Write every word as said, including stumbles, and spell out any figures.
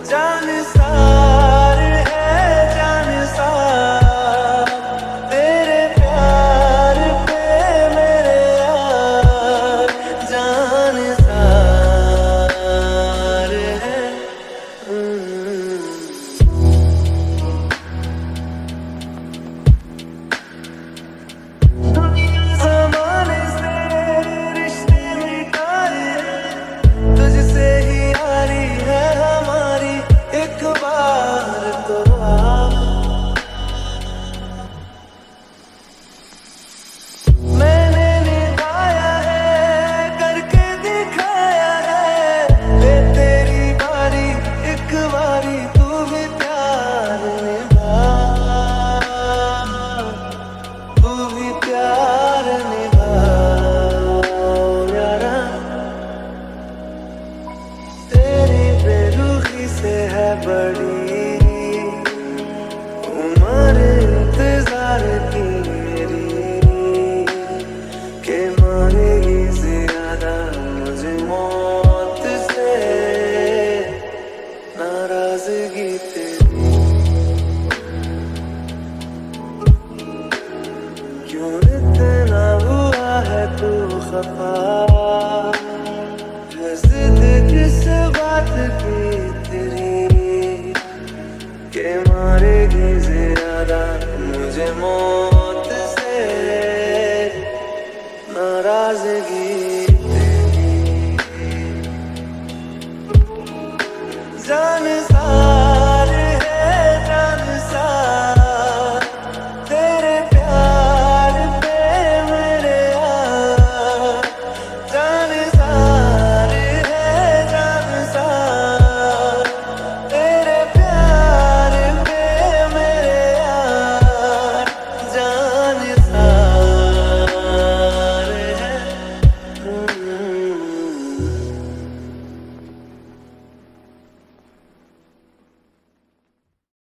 जान सार है जान सार तेरे प्यार पे मेरे यार जान सार है। दुनिया जमाने से रिश्ते मिटाए तुझसे ही यारी है हमारी एक बार तो आ। मैंने निभाया है करके दिखाया है ले तेरी बारी एक बारी तू भी प्यार निभा तू भी प्यार निभा यारा तेरी बेरुखी से है बड़ी उम्र इंतजार की मेरी के मारेगी ज्यादा मुझे मौत से नाराजगी तेरी। क्यों इतना हुआ है तू खफा है जिद किस बात की तेरी के मारेगी ज्यादा मुझे मौत से नाराजगी तेरी जान